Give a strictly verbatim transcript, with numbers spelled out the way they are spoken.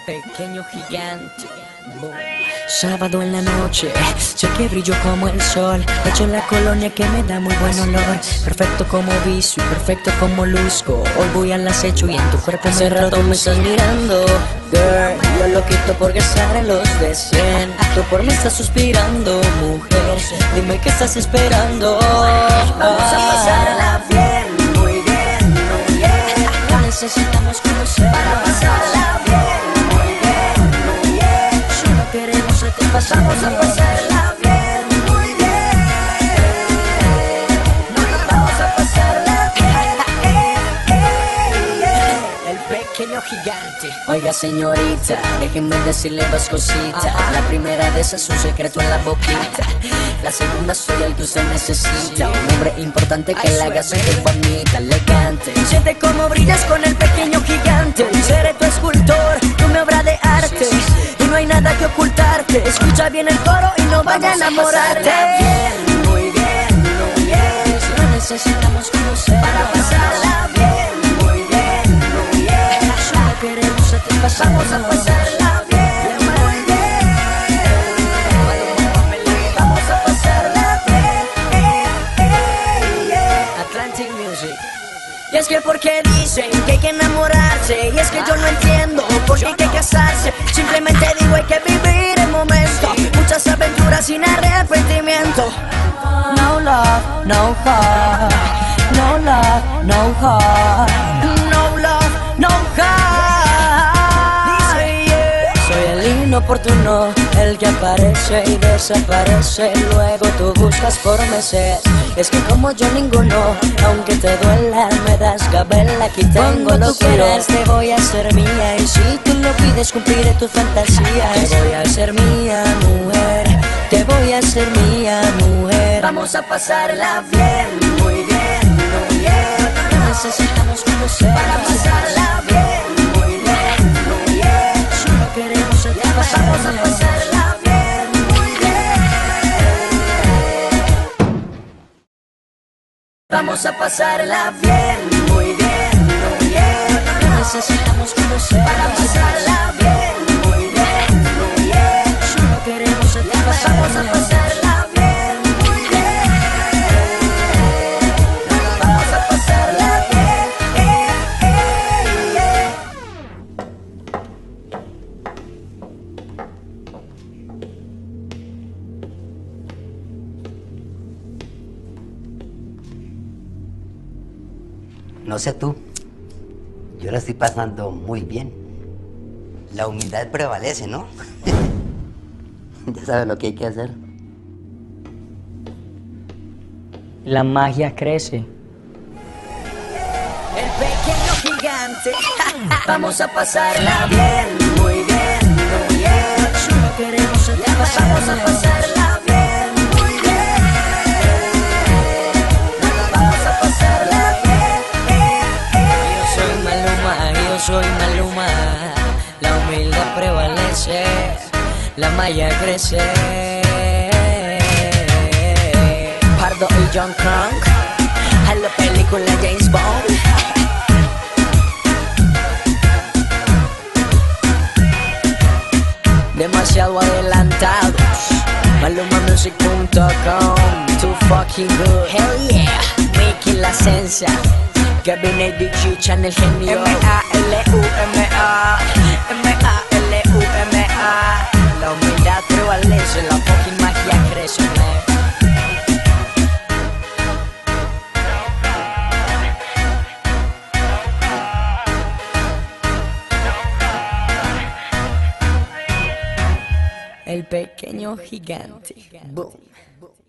pequeño gigante. Boom. Sábado en la noche, sé que brillo como el sol. Echo en la colonia que me da muy buen olor. Perfecto como viso y perfecto como luzco. Hoy voy al acecho y en tu cuerpo hace rato me estás mirando. Girl, yo lo quito por gastar en los de cien. Tú por mí estás suspirando, mujer. Dime qué estás esperando. Vamos a pasarla bien, muy bien, muy bien. No necesitamos conocer para pasarla bien, muy bien, muy bien. Solo queremos satisfacer. Vamos a pasarla bien, muy bien. Vamos a pasarla bien. El pequeño gigante. Oiga señorita, déjenme decirle dos cositas. La primera de esas es un secreto en la boquita. La segunda soy el que usted necesita. Un hombre importante que le haga sentir bonita, elegante. Siente cómo brillas con el pequeño gigante. Seré tu escultor, tu mi obra de arte. Y no hay nada que ocultarte. Escucha bien el coro y no vaya a enamorarte. Bien, muy bien, muy bien. No necesitamos conocer para pasarla bien, muy bien, muy bien. Solo queremos satisfacer. Vamos a pasarla bien, muy bien. Vamos a pasarla bien. Atlantic Music. Y es que porque dicen que hay que enamorarse. Y es que yo no entiendo por qué hay que casarse. Simplemente digo hay que vivir el momento. Muchas aventuras sin arrepentimiento. No love, no heart. No love, no heart. No love, no heart. Soy el inoportuno, el que aparece y desaparece. Luego tú buscas por meses. Es que como yo ninguno, aunque te duela, me das gabela. Aquí tengo lo que quieras, te voy a hacer mía. Y si tú lo pides, cumpliré tus fantasías. Te voy a hacer mía, mujer. Te voy a hacer mía, mujer. Vamos a pasarla bien, muy bien, muy bien. No necesitamos conocer para pasarla bien, muy bien, muy bien. Solo queremos satisfacer. Vamos a pasarla bien, muy bien. Vamos a pasarla bien, muy bien, muy bien. No necesitamos conocer para pasarla bien, muy bien, muy bien. Solo queremos satisfacer. Vamos a pasarla bien, muy bien. Vamos a pasarla bien. No sé tú, yo la estoy pasando muy bien. La humildad prevalece, ¿no? Ya sabes lo que hay que hacer. La magia crece. El pequeño gigante. Vamos a pasarla bien, muy bien, muy bien. Solo queremos satisfacer. Vamos a pasarla bien, muy bien. Vamos a pasarla bien. Yo soy Maluma, yo soy Maluma. La humildad prevalece, la magia crece. Pardo y John Crunk, a la película James Bond. Demasiado adelantados. Maluma Music punto com. Too fucking good. Hell yeah. Mickey La Esencia. Kevin A D Q Channel Genio. M A L U M A. M A L U M A. La humildad prevalece, la fucking magia crece, man. El pequeño gigante. Boom.